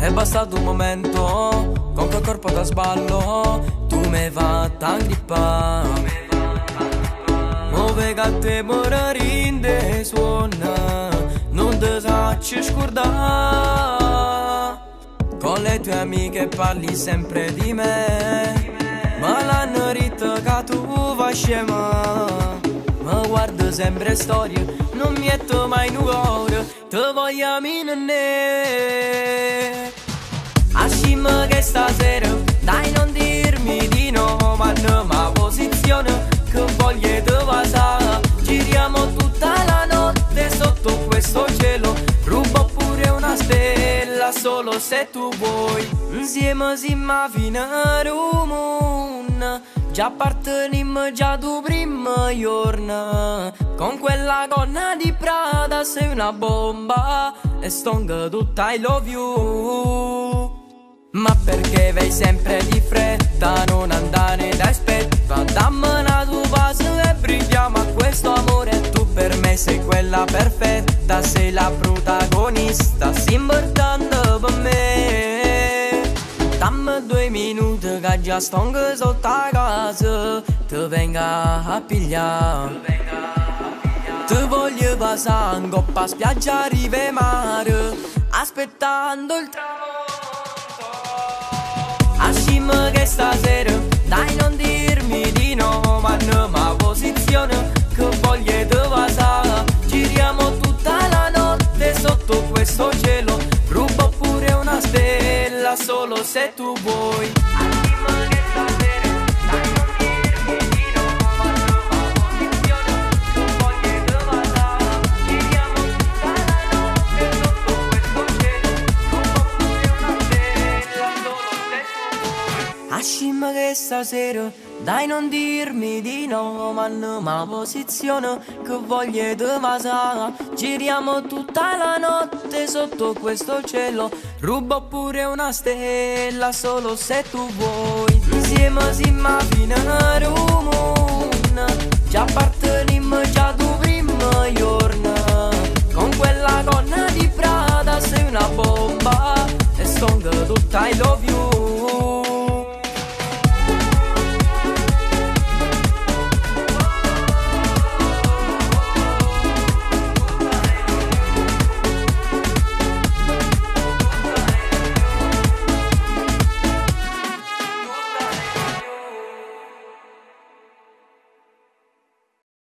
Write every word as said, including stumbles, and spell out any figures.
è bastato un momento, con quel corpo da sballo tu mi fatta ingrippare. Muove che te morire suona, non ti sacci scordare. Con le tue amiche parli sempre di me, ma l'hanno detto che tu vai scema. Ma guardo sempre storie, non mi metto mai in cuore, te voglio minne. Ascimma che stasera, dai non dirmi di no, ma no, ma posizione, che voglio te vasare. Giriamo tutta la notte sotto questo cielo, rubo pure una stella solo se tu vuoi. Insieme siamo fino a Rumon, già apparteniamo già tu prima giorno. Con quella gonna di Prada sei una bomba e stonga tutta I love you. Ma perché vai sempre di fretta, non andare da aspetta, dammi una tua passo e brilliamo a questo amore. Tu per me sei quella perfetta, sei la protagonista, sei importante per me. Dammi due minuti che già sto sotto a casa, ti venga a pigliare. Ti voglio passare in coppa a spiaggia, rive e mare, aspettando il tramonto. Ascimma che stasera, dai non dirmi di no, ma no, ma posizione, che voglio te vasare. Giriamo tutta la notte sotto questo cielo, rubo pure una stella solo se tu vuoi. Ascimma che stasera, dai non dirmi di no, ma no, ma posizione, che voglio te vasare. Giriamo tutta la notte sotto questo cielo, rubo pure una stella solo se tu vuoi. Ascimma che stasera, dai non dirmi di no, ma no, ma posizione, che voglio te vasare. Giriamo tutta la notte sotto questo cielo, rubo pure una stella solo se tu vuoi. Insieme siamo fino a Roma.